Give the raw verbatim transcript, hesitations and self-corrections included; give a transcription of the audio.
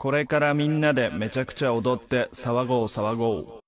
これからみんなでめちゃくちゃ踊って騒ごう騒ごう。